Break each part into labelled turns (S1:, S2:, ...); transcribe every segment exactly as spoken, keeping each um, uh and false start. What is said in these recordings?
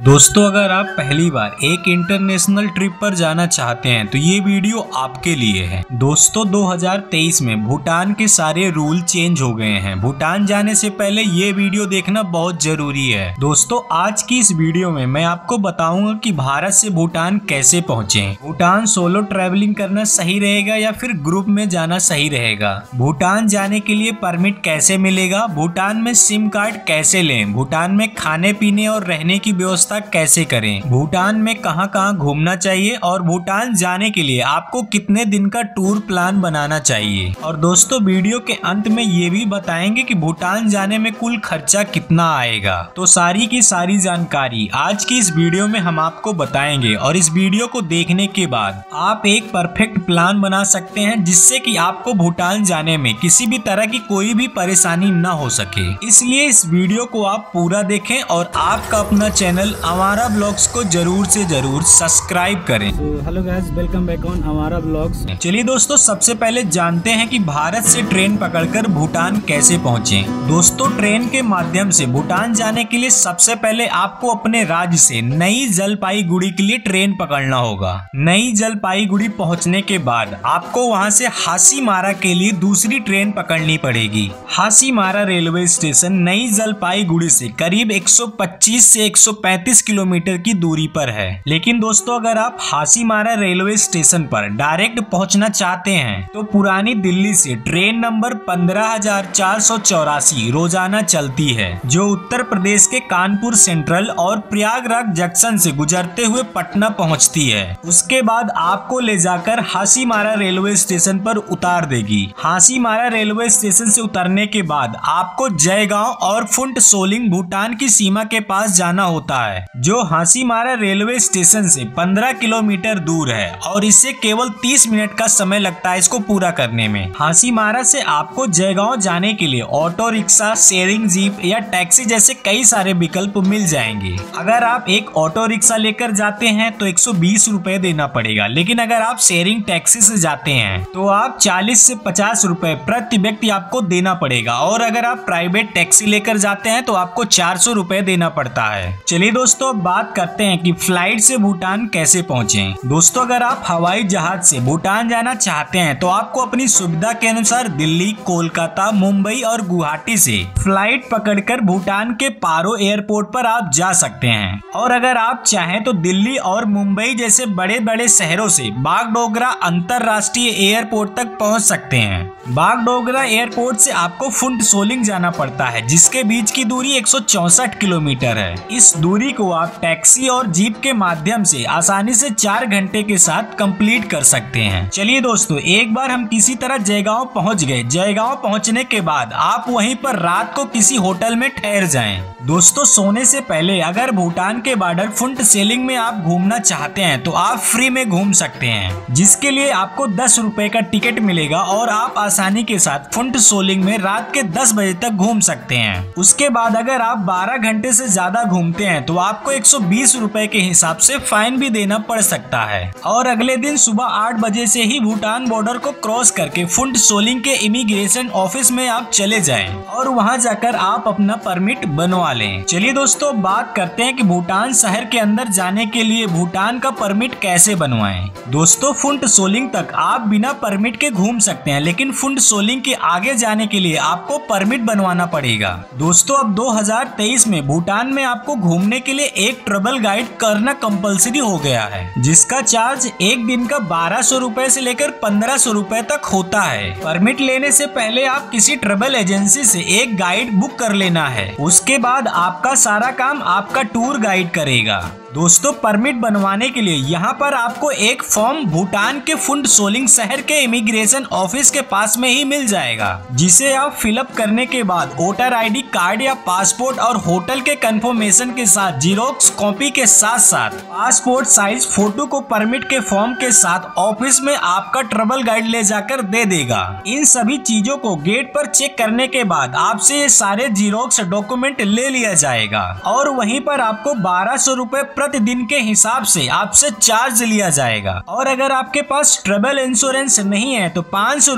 S1: दोस्तों, अगर आप पहली बार एक इंटरनेशनल ट्रिप पर जाना चाहते हैं तो ये वीडियो आपके लिए है। दोस्तों, दो हज़ार तेईस में भूटान के सारे रूल चेंज हो गए हैं। भूटान जाने से पहले ये वीडियो देखना बहुत जरूरी है। दोस्तों, आज की इस वीडियो में मैं आपको बताऊंगा कि भारत से भूटान कैसे पहुँचे। भूटान सोलो ट्रैवलिंग करना सही रहेगा या फिर ग्रुप में जाना सही रहेगा। भूटान जाने के लिए परमिट कैसे मिलेगा, भूटान में सिम कार्ड कैसे लें, भूटान में खाने पीने और रहने की व्यवस्था कैसे करें, भूटान में कहां कहां घूमना चाहिए और भूटान जाने के लिए आपको कितने दिन का टूर प्लान बनाना चाहिए। और दोस्तों, वीडियो के अंत में ये भी बताएंगे कि भूटान जाने में कुल खर्चा कितना आएगा। तो सारी की सारी जानकारी आज की इस वीडियो में हम आपको बताएंगे और इस वीडियो को देखने के बाद आप एक परफेक्ट प्लान बना सकते हैं जिससे कि आपको भूटान जाने में किसी भी तरह की कोई भी परेशानी न हो सके। इसलिए इस वीडियो को आप पूरा देखें और आपका अपना चैनल अमारा ब्लॉग्स को जरूर से जरूर सब्सक्राइब करें।
S2: Hello guys, welcome back on अमारा ब्लॉग्स।
S1: चलिए दोस्तों, सबसे पहले जानते हैं कि भारत से ट्रेन पकड़कर भूटान कैसे पहुंचे। दोस्तों, ट्रेन के माध्यम से भूटान जाने के लिए सबसे पहले आपको अपने राज्य से नई जलपाईगुड़ी के लिए ट्रेन पकड़ना होगा। नई जलपाईगुड़ी पहुंचने के बाद आपको वहां से हासीमारा के लिए दूसरी ट्रेन पकड़नी पड़ेगी। हासीमारा रेलवे स्टेशन नई जलपाईगुड़ी से करीब एक सौ पच्चीस से एक सौ पैंतीस किलोमीटर की दूरी पर है। लेकिन दोस्तों, अगर आप हासीमारा रेलवे स्टेशन पर डायरेक्ट पहुंचना चाहते हैं तो पुरानी दिल्ली से ट्रेन नंबर पंद्रह हजार चार सौ चौरासी रोजाना चलती है, जो उत्तर प्रदेश के कानपुर सेंट्रल और प्रयागराज जंक्शन से गुजरते हुए पटना पहुंचती है। उसके बाद आपको ले जाकर हासीमारा रेलवे स्टेशन पर उतार देगी। हासीमारा रेलवे स्टेशन से उतरने के बाद आपको जयगांव और फुंट सोलिंग भूटान की सीमा के पास जाना होता है, जो हासीमारा रेलवे स्टेशन से पंद्रह किलोमीटर दूर है और इससे केवल तीस मिनट का समय लगता है इसको पूरा करने में। हासीमारा से आपको जयगांव जाने के लिए ऑटो रिक्शा, शेयरिंग जीप या टैक्सी जैसे कई सारे विकल्प मिल जाएंगे। अगर आप एक ऑटो रिक्शा लेकर जाते हैं तो एक सौ बीस रुपए देना पड़ेगा, लेकिन अगर आप शेयरिंग टैक्सी से जाते हैं तो आप चालीस से पचास रुपए प्रति व्यक्ति आपको देना पड़ेगा, और अगर आप प्राइवेट टैक्सी लेकर जाते हैं तो आपको चार सौ रुपए देना पड़ता है। चलिए दोस्तों, बात करते हैं कि फ्लाइट से भूटान कैसे पहुंचे। दोस्तों, अगर आप हवाई जहाज से भूटान जाना चाहते हैं तो आपको अपनी सुविधा के अनुसार दिल्ली, कोलकाता, मुंबई और गुवाहाटी से फ्लाइट पकड़कर भूटान के पारो एयरपोर्ट पर आप जा सकते हैं। और अगर आप चाहें तो दिल्ली और मुंबई जैसे बड़े बड़े शहरों से बागडोगरा अंतरराष्ट्रीय एयरपोर्ट तक पहुंच सकते हैं। बागडोगरा एयरपोर्ट से आपको फुंट सोलिंग जाना पड़ता है, जिसके बीच की दूरी एक सौ चौसठ किलोमीटर है। इस दूरी को आप टैक्सी और जीप के माध्यम से आसानी से चार घंटे के साथ कंप्लीट कर सकते हैं। चलिए दोस्तों, एक बार हम किसी तरह जयगांव पहुंच गए। जयगांव पहुंचने के बाद आप वहीं पर रात को किसी होटल में ठहर जाएं। दोस्तों, सोने से पहले अगर भूटान के बॉर्डर फुंट सेलिंग में आप घूमना चाहते हैं तो आप फ्री में घूम सकते हैं, जिसके लिए आपको दस रुपए का टिकट मिलेगा और आप आसानी के साथ फुंट सोलिंग में रात के दस बजे तक घूम सकते हैं। उसके बाद अगर आप बारह घंटे से ज्यादा घूमते हैं तो आपको एक सौ बीस रुपए के हिसाब से फाइन भी देना पड़ सकता है। और अगले दिन सुबह आठ बजे से ही भूटान बॉर्डर को क्रॉस करके फुंट सोलिंग के इमिग्रेशन ऑफिस में आप चले जाएं और वहां जाकर आप अपना परमिट बनवा लें। चलिए दोस्तों, बात करते हैं कि भूटान शहर के अंदर जाने के लिए भूटान का परमिट कैसे बनवाएं। दोस्तों, फुंट सोलिंग तक आप बिना परमिट के घूम सकते हैं, लेकिन फुंट सोलिंग के आगे जाने के लिए आपको परमिट बनवाना पड़ेगा। दोस्तों, अब दो हज़ार तेईस में भूटान में आपको घूमने के लिए एक ट्रैवल गाइड करना कंपलसरी हो गया है, जिसका चार्ज एक दिन का बारह सौ रूपए से लेकर पंद्रह सौ रूपए तक होता है। परमिट लेने से पहले आप किसी ट्रैवल एजेंसी से एक गाइड बुक कर लेना है। उसके बाद आपका सारा काम आपका टूर गाइड करेगा। दोस्तों, परमिट बनवाने के लिए यहाँ पर आपको एक फॉर्म भूटान के फुंट सोलिंग शहर के इमिग्रेशन ऑफिस के पास में ही मिल जाएगा, जिसे आप फिलअप करने के बाद वोटर आईडी कार्ड या पासपोर्ट और होटल के कंफर्मेशन के साथ जीरोक्स कॉपी के साथ साथ पासपोर्ट साइज फोटो को परमिट के फॉर्म के साथ ऑफिस में आपका ट्रैवल गाइड ले जाकर दे देगा। इन सभी चीजों को गेट पर चेक करने के बाद आपसे ये सारे जीरोक्स डॉक्यूमेंट ले लिया जाएगा और वहीं पर आपको बारह सौ रूपए प्रतिदिन के हिसाब से आपसे चार्ज लिया जाएगा। और अगर आपके पास ट्रैवल इंश्योरेंस नहीं है तो पाँच सौ रूपए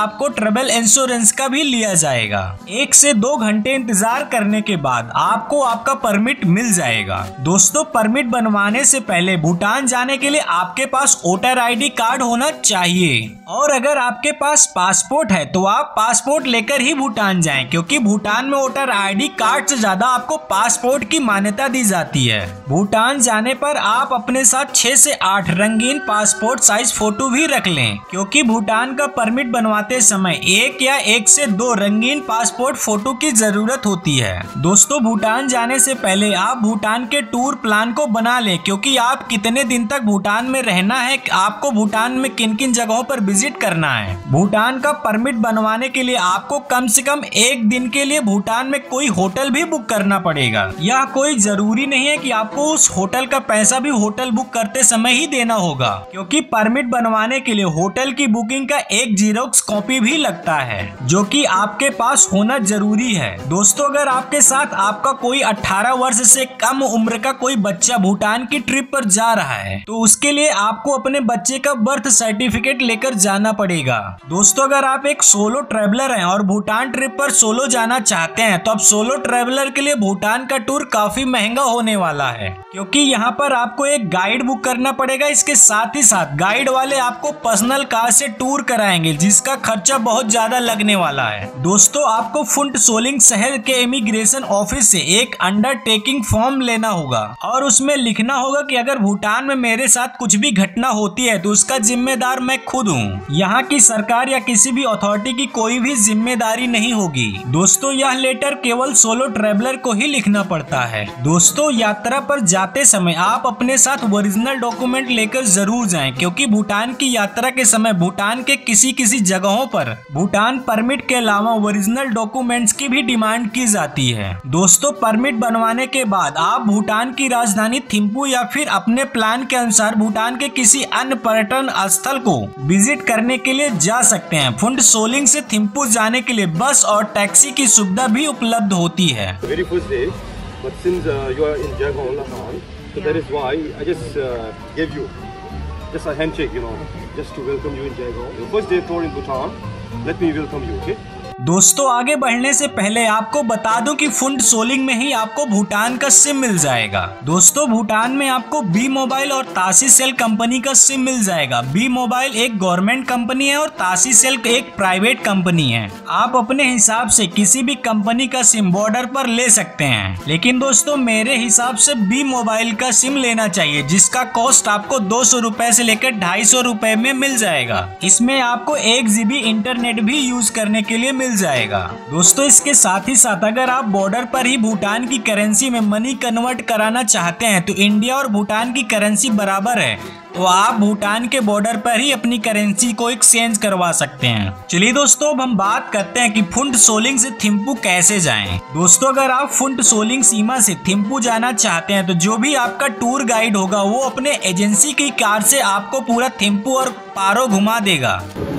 S1: आपको ट्रेवल इंश्योरेंस का भी लिया जाएगा। एक से दो घंटे इंतजार करने के बाद आपको आपका परमिट मिल जाएगा। दोस्तों, परमिट बनवाने से पहले भूटान जाने के लिए आपके पास वोटर आईडी कार्ड होना चाहिए, और अगर आपके पास पासपोर्ट है तो आप पासपोर्ट लेकर ही भूटान जाएं, क्योंकि भूटान में वोटर आईडी कार्ड से ज्यादा आपको पासपोर्ट की मान्यता दी जाती है। भूटान जाने पर आप अपने साथ छह से आठ रंगीन पासपोर्ट साइज फोटो भी रख लें, क्योंकि भूटान का परमिट बनवाते समय एक या एक से दो रंगीन पासपोर्ट फोटो की जरूरत होती है। दोस्तों, भूटान जाने से पहले आप भूटान के टूर प्लान को बना लें, क्योंकि आप कितने दिन तक भूटान में रहना है, आपको भूटान में किन किन जगहों पर विजिट करना है। भूटान का परमिट बनवाने के लिए आपको कम से कम एक दिन के लिए भूटान में कोई होटल भी बुक करना पड़ेगा। यह कोई जरूरी नहीं है कि आपको उस होटल का पैसा भी होटल बुक करते समय ही देना होगा, क्योंकि परमिट बनवाने के लिए होटल की बुकिंग का एक जीरोक्स कॉपी भी लगता है, जो कि आपके पास होना जरूरी है। दोस्तों, अगर आपके साथ आपका कोई अठारह वर्ष से कम उम्र का कोई बच्चा भूटान की ट्रिप पर जा रहा है, तो उसके लिए आपको अपने बच्चे का बर्थ सर्टिफिकेट लेकर जाना पड़ेगा। दोस्तों, अगर आप एक सोलो ट्रेवलर हैं और भूटान ट्रिप पर सोलो जाना चाहते हैं, तो अब सोलो ट्रेवलर के लिए भूटान का टूर काफी महंगा होने वाला है, क्योंकि यहाँ पर आपको एक गाइड बुक करना पड़ेगा। इसके साथ ही साथ गाइड वाले आपको पर्सनल कार से टूर कराएंगे, जिसका खर्चा बहुत ज्यादा लगने वाला है। दोस्तों, आपको फुंट सोलिंग शहर के इमिग्रेशन ऑफिस से एक अंडरटेकिंग फॉर्म लेना होगा, और उसमें लिखना होगा कि अगर भूटान में मेरे साथ कुछ भी घटना होती है तो उसका जिम्मेदार मैं खुद हूँ। यहाँ की सरकार या किसी भी अथॉरिटी की कोई भी जिम्मेदारी नहीं होगी। दोस्तों, यह लेटर केवल सोलो ट्रेवलर को ही लिखना पड़ता है। दोस्तों, यात्रा पर जाते समय आप अपने साथ ओरिजिनल डॉक्यूमेंट लेकर जरूर जाएं, क्योंकि भूटान की यात्रा के समय भूटान के किसी किसी जगहों पर भूटान परमिट के अलावा ओरिजिनल डॉक्यूमेंट्स की भी डिमांड की जाती है। दोस्तों, परमिट बनवाने के बाद आप भूटान की राजधानी थिम्पू या फिर अपने प्लान के अनुसार भूटान के किसी अन्य पर्यटन स्थल को विजिट करने के लिए जा सकते हैं। फुंट सोलिंग से थिम्पू जाने के लिए बस और टैक्सी की सुविधा भी उपलब्ध होती है।
S3: Very first day, but since uh, you are in Jagon, Lahan, so yeah. that is why I just uh, gave you just a handshake, you know, just to welcome you in Jagon. Your first day tour in Bhutan, let me welcome you, okay?
S1: दोस्तों, आगे बढ़ने से पहले आपको बता दूं कि फुंट soling में ही आपको भूटान का सिम मिल जाएगा। दोस्तों, भूटान में आपको बी मोबाइल और तासी सेल कंपनी का सिम मिल जाएगा। बी मोबाइल एक गवर्नमेंट कंपनी है और तासी सेल एक प्राइवेट कंपनी है। आप अपने हिसाब से किसी भी कंपनी का सिम बॉर्डर पर ले सकते हैं, लेकिन दोस्तों मेरे हिसाब से बी मोबाइल का सिम लेना चाहिए, जिसका कॉस्ट आपको दो सौ रूपए से लेकर ढाई सौ रूपए में मिल जाएगा। इसमें आपको एक जीबी इंटरनेट भी यूज करने के लिए मिल जाएगा। दोस्तों, इसके साथ ही साथ अगर आप बॉर्डर पर ही भूटान की करेंसी में मनी कन्वर्ट कराना चाहते हैं, तो इंडिया और भूटान की करेंसी बराबर है, तो आप भूटान के बॉर्डर पर ही अपनी करेंसी को एक्सचेंज करवा सकते हैं। चलिए दोस्तों, अब हम बात करते हैं कि फुंट सोलिंग से थिम्पू कैसे जाएं। दोस्तों, अगर आप फुंट सोलिंग सीमा से थिम्पू जाना चाहते हैं, तो जो भी आपका टूर गाइड होगा वो अपने एजेंसी की कार से आपको पूरा थिम्पू और पारो घुमा देगा।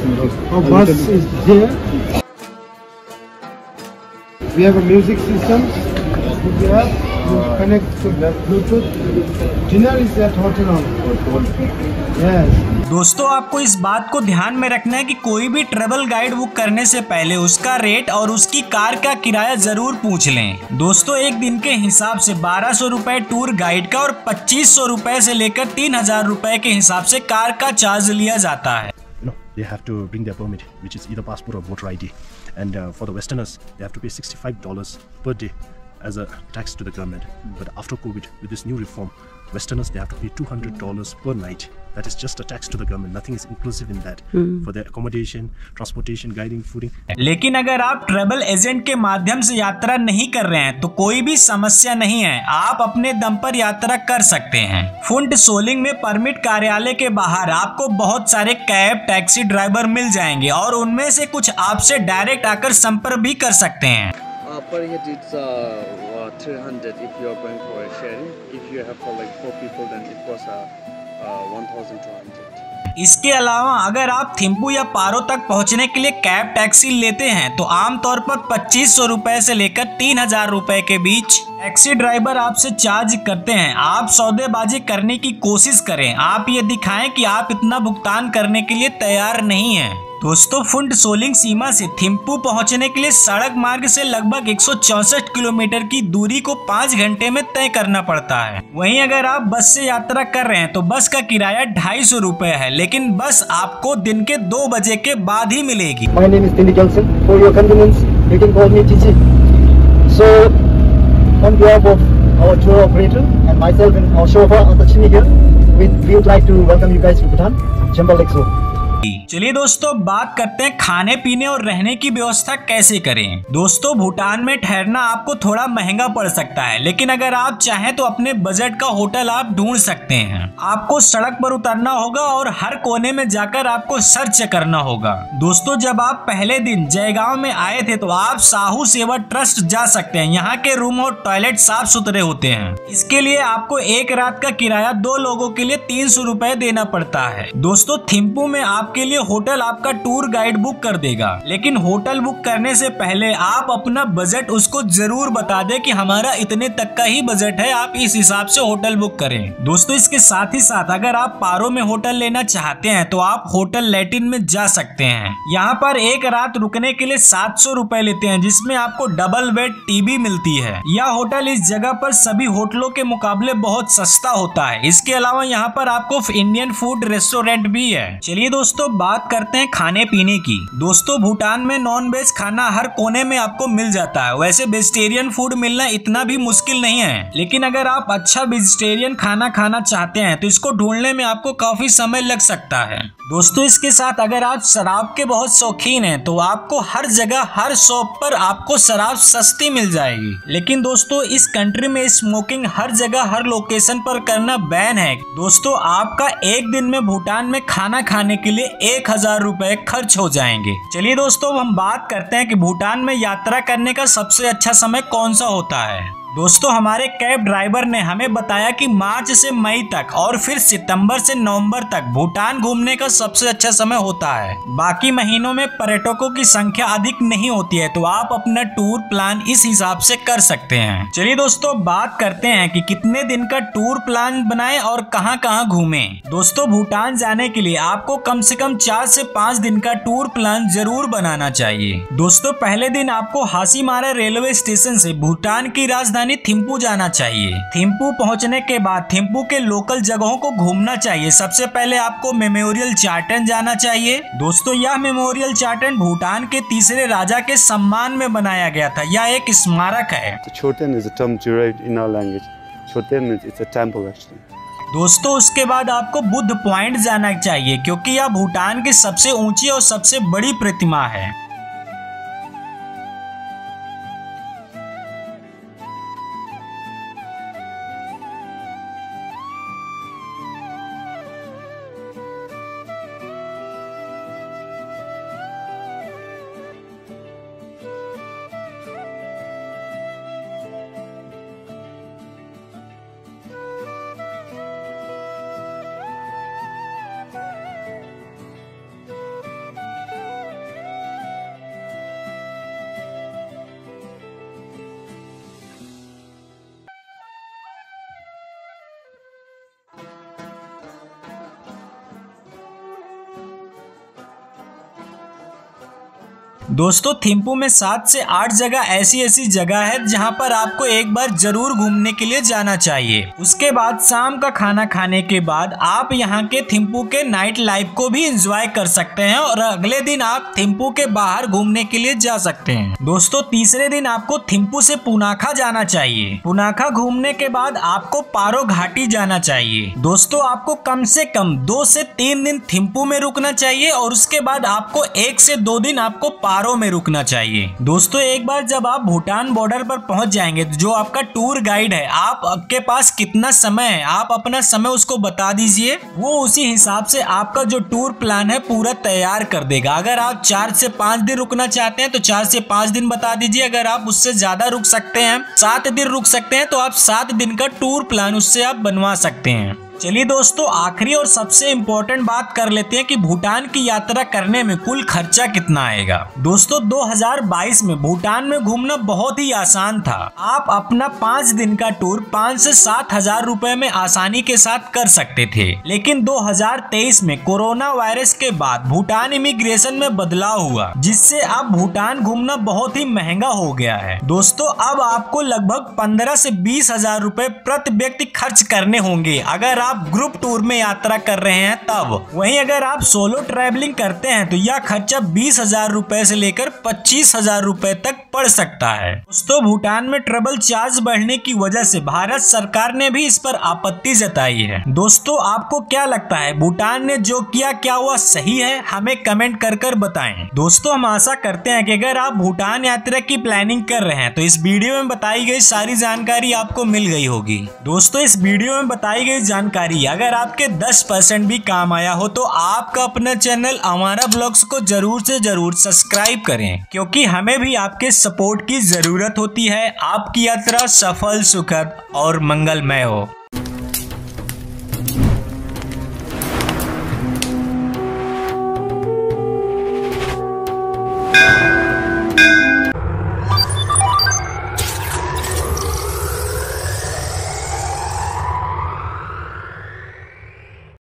S4: We have a music system. We have to connect to the Bluetooth. Dinner is at hotel only. Yes.
S1: दोस्तों, आपको इस बात को ध्यान में रखना है कि कोई भी ट्रेवल गाइड बुक करने से पहले उसका रेट और उसकी कार का किराया जरूर पूछ लें। दोस्तों, एक दिन के हिसाब से बारह सौ रूपए टूर गाइड का और पच्चीस सौ रूपए से लेकर तीन हजार रूपए के हिसाब से कार का चार्ज लिया जाता है।
S5: No, they have to bring their permit, which is either passport or voter I D. And uh, for the Westerners, they have to pay sixty-five dollars per day as a tax to the government. But after COVID, with this new reform, Westerners, they have to pay two hundred dollars per night. That is just a tax to the government. Nothing is inclusive in that hmm. for their accommodation, transportation, guiding, fooding.
S1: लेकिन अगर आप travel agent के माध्यम से यात्रा नहीं कर रहे हैं तो कोई भी समस्या नहीं है, आप अपने दम पर यात्रा कर सकते हैं। फुंट सोलिंग में परमिट कार्यालय के बाहर आपको बहुत सारे कैब, टैक्सी ड्राइवर मिल जाएंगे और उनमें से कुछ आपसे डायरेक्ट आकर संपर्क भी कर सकते हैं।
S6: Uh, per head it's uh, uh, three hundred if you are going for a sharing. If you have for like four people, then it was uh, uh, one thousand two hundred.
S1: इसके अलावा अगर आप थिम्पू या पारो तक पहुंचने के लिए cab taxi लेते हैं तो आमतौर पर पच्चीस सौ रूपए से लेकर तीन हजार रूपए के बीच टैक्सी ड्राइवर आपसे चार्ज करते हैं। आप सौदेबाजी करने की कोशिश करें, आप ये दिखाएं कि आप इतना भुगतान करने के लिए तैयार नहीं हैं, दोस्तों फुंट सोलिंग सीमा से थिम्पू पहुंचने के लिए सड़क मार्ग से लगभग एक सौ चौसठ किलोमीटर की दूरी को पाँच घंटे में तय करना पड़ता है। वहीं अगर आप बस से यात्रा कर रहे हैं तो बस का किराया ढाई सौ रूपए है, लेकिन बस आपको दिन के दो बजे के बाद ही मिलेगी।
S7: My name is Tindy Johnson. For your convenience, you can call me T C. So, on behalf of our tour operator and myself and our chauffeur Atachini here, we we would like to welcome you guys to Bhutan, Chambal Lake Zoo.
S1: चलिए दोस्तों बात करते हैं खाने पीने और रहने की व्यवस्था कैसे करें। दोस्तों भूटान में ठहरना आपको थोड़ा महंगा पड़ सकता है, लेकिन अगर आप चाहें तो अपने बजट का होटल आप ढूंढ सकते हैं। आपको सड़क पर उतरना होगा और हर कोने में जाकर आपको सर्च करना होगा। दोस्तों जब आप पहले दिन जयगांव में आए थे तो आप साहू सेवा ट्रस्ट जा सकते हैं। यहाँ के रूम और टॉयलेट साफ सुथरे होते हैं। इसके लिए आपको एक रात का किराया दो लोगों के लिए तीन सौ रूपए देना पड़ता है। दोस्तों थिम्पू में आप के लिए होटल आपका टूर गाइड बुक कर देगा, लेकिन होटल बुक करने से पहले आप अपना बजट उसको जरूर बता दें कि हमारा इतने तक का ही बजट है, आप इस हिसाब से होटल बुक करें। दोस्तों इसके साथ ही साथ अगर आप पारो में होटल लेना चाहते हैं तो आप होटल लैटिन में जा सकते हैं। यहाँ पर एक रात रुकने के लिए सात सौ रूपए लेते हैं, जिसमें आपको डबल बेड टीवी मिलती है। यह होटल इस जगह पर सभी होटलों के मुकाबले बहुत सस्ता होता है। इसके अलावा यहाँ पर आपको इंडियन फूड रेस्टोरेंट भी है। चलिए दोस्तों बात करते हैं खाने पीने की। दोस्तों भूटान में नॉन वेज खाना हर कोने में आपको मिल जाता है। वैसे वेजिटेरियन फूड मिलना इतना भी मुश्किल नहीं है, लेकिन अगर आप अच्छा वेजिटेरियन खाना खाना चाहते हैं तो इसको ढूंढने में आपको काफी समय लग सकता है। दोस्तों इसके साथ अगर आप शराब के बहुत शौकीन हैं तो आपको हर जगह हर शॉप पर आपको शराब सस्ती मिल जाएगी। लेकिन दोस्तों इस कंट्री में स्मोकिंग हर जगह हर लोकेशन पर करना बैन है। दोस्तों आपका एक दिन में भूटान में खाना खाने के लिए एक हजार रुपए खर्च हो जाएंगे। चलिए दोस्तों हम बात करते हैं कि भूटान में यात्रा करने का सबसे अच्छा समय कौन सा होता है। दोस्तों हमारे कैब ड्राइवर ने हमें बताया कि मार्च से मई तक और फिर सितंबर से नवंबर तक भूटान घूमने का सबसे अच्छा समय होता है। बाकी महीनों में पर्यटकों की संख्या अधिक नहीं होती है, तो आप अपना टूर प्लान इस हिसाब से कर सकते हैं। चलिए दोस्तों बात करते हैं कि कितने दिन का टूर प्लान बनाएं और कहां कहां घूमें। दोस्तों भूटान जाने के लिए आपको कम से कम चार से पाँच दिन का टूर प्लान जरूर बनाना चाहिए। दोस्तों पहले दिन आपको हासीमारा रेलवे स्टेशन से भूटान की राजधानी थिम्पू जाना चाहिए। थिम्पू पहुंचने के बाद थिम्पू के लोकल जगहों को घूमना चाहिए। सबसे पहले आपको मेमोरियल चार्टन जाना चाहिए। दोस्तों यह मेमोरियल चार्टन भूटान के तीसरे राजा के सम्मान में बनाया गया था। यह एक स्मारक है।
S8: Choten is a term derived in our language. Choten means it's a temple actually.
S1: दोस्तों उसके बाद आपको बुद्ध पॉइंट जाना चाहिए, क्योंकि यह भूटान की सबसे ऊंची और सबसे बड़ी प्रतिमा है। दोस्तों थिम्पू में सात से आठ जगह ऐसी ऐसी जगह है जहां पर आपको एक बार जरूर घूमने के लिए जाना चाहिए। उसके बाद शाम का खाना खाने के बाद आप यहां के थिम्पू के नाइट लाइफ को भी एंजॉय कर सकते हैं और अगले दिन आप थिम्पू के बाहर घूमने के लिए जा सकते हैं। दोस्तों तीसरे दिन आपको थिम्पू से पुनाखा जाना चाहिए। पुनाखा घूमने के बाद आपको पारो घाटी जाना चाहिए। दोस्तों आपको कम से कम दो से तीन दिन थिम्पू में रुकना चाहिए और उसके बाद आपको एक से दो दिन आपको पारो में रुकना चाहिए। दोस्तों एक बार जब आप भूटान बॉर्डर पर पहुंच जाएंगे तो जो आपका टूर गाइड है, आप आपके पास कितना समय है आप अपना समय उसको बता दीजिए। वो उसी हिसाब से आपका जो टूर प्लान है पूरा तैयार कर देगा। अगर आप चार से पाँच दिन रुकना चाहते हैं तो चार से पाँच दिन बता दीजिए। अगर आप उससे ज्यादा रुक सकते हैं, सात दिन रुक सकते हैं, तो आप सात दिन का टूर प्लान उससे आप बनवा सकते हैं। चलिए दोस्तों, आखिरी और सबसे इम्पोर्टेंट बात कर लेते हैं कि भूटान की यात्रा करने में कुल खर्चा कितना आएगा। दोस्तों दो हज़ार बाईस में भूटान में घूमना बहुत ही आसान था। आप अपना पाँच दिन का टूर पाँच से सात हजार रुपए में आसानी के साथ कर सकते थे, लेकिन दो हज़ार तेईस में कोरोना वायरस के बाद भूटान इमिग्रेशन में बदलाव हुआ, जिससे अब भूटान घूमना बहुत ही महंगा हो गया है। दोस्तों अब आपको लगभग पंद्रह से बीस हजार रूपए प्रति व्यक्ति खर्च करने होंगे अगर आप ग्रुप टूर में यात्रा कर रहे हैं तब। वहीं अगर आप सोलो ट्रैवलिंग करते हैं तो यह खर्चा बीस हजार रूपए से लेकर पच्चीस हजार रूपए तक पड़ सकता है। दोस्तों भूटान में ट्रैवल चार्ज बढ़ने की वजह से भारत सरकार ने भी इस पर आपत्ति जताई है। दोस्तों आपको क्या लगता है, भूटान ने जो किया क्या हुआ सही है? हमें कमेंट कर कर बताएं। दोस्तों हम आशा करते हैं कि अगर आप भूटान यात्रा की प्लानिंग कर रहे हैं तो इस वीडियो में बताई गई सारी जानकारी आपको मिल गई होगी। दोस्तों इस वीडियो में बताई गई जानकारी अगर आपके दस परसेंट भी काम आया हो तो आपका अपना चैनल अमारा ब्लॉग्स को जरूर से जरूर सब्सक्राइब करें, क्योंकि हमें भी आपके सपोर्ट की जरूरत होती है। आपकी यात्रा सफल, सुखद और मंगलमय हो।